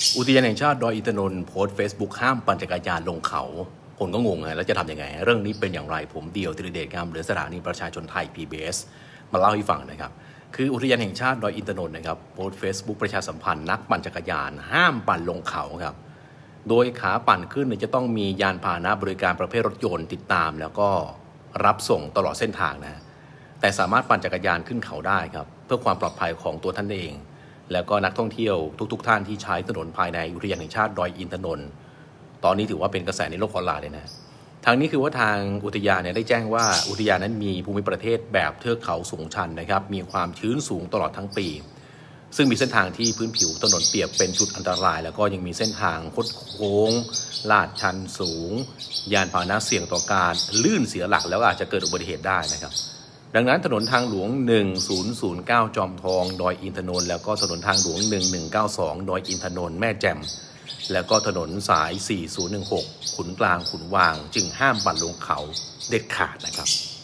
อุทยานแห่งชาติดอยอินทนนท์โพสต์ Facebook ห้ามปั่นจักรยานลงเขาคนก็งงไงแล้วจะทำยังไงเรื่องนี้เป็นอย่างไรผมเดียวธีรเดชงามเหลือสถานีประชาชนไทย PBS มาเล่าให้ฟังนะครับคืออุทยานแห่งชาติดอยอินทนนท์นะครับโพสต์ Facebook ประชาสัมพันธ์นักปั่นจักรยานห้ามปั่นลงเขาครับโดยขาปั่นขึ้นจะต้องมียานพาหนะบริการประเภทรถยนต์ติดตามแล้วก็รับส่งตลอดเส้นทางนะแต่สามารถปั่นจักรยานขึ้นเขาได้ครับเพื่อความปลอดภัยของตัวท่านเองแล้วก็นักท่องเที่ยวทุกท่านที่ใช้ถนนภายในอุทยานแห่งชาติดอยอินทนนท์ตอนนี้ถือว่าเป็นกระแสในโลกออนไลน์เลยนะทางนี้คือว่าทางอุทยานได้แจ้งว่าอุทยานนั้นมีภูมิประเทศแบบเทือกเขาสูงชันนะครับมีความชื้นสูงตลอดทั้งปีซึ่งมีเส้นทางที่พื้นผิวถนนเปียกเป็นจุดอันตรายแล้วก็ยังมีเส้นทางคดโค้งลาดชันสูงยานพาหนะเสี่ยงต่อการลื่นเสียหลักแล้วอาจจะเกิดอุบัติเหตุได้นะครับดังนั้นถนนทางหลวง1009จอมทองดอยอินทนนท์แล้วก็ถนนทางหลวง1192ดอยอินทนนท์แม่แจ่มแล้วก็ถนนสาย4016ขุนกลางขุนวางจึงห้ามปั่นลงเขาเด็ดขาดนะครับ